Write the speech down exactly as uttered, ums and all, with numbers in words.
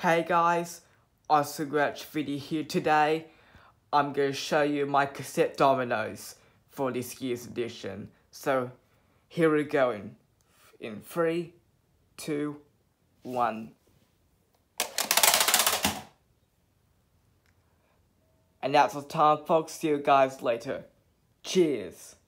Hey guys, awesome Scratch video here today. I'm going to show you my cassette dominoes for this year's edition. So here we go in, in three, two, one. And that's the time, folks. See you guys later. Cheers.